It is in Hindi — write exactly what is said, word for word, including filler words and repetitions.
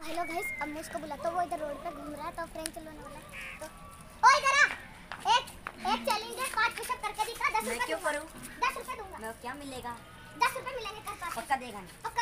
हेलो गाइस, अब मैं उसको बुलाता हूँ। वो इधर रोड पे घूम रहा है तो फ्रेंच चलवाने वाला है। तो ओ इधर आ, एक एक चैलेंज है, पांच पुशअप करके दिखा। दस रुपए मैं क्यों करूँ? दस रुपए दूंगा। मैं क्या मिलेगा? दस रुपए मिलेंगे कर पास। पक्का देगा नहीं?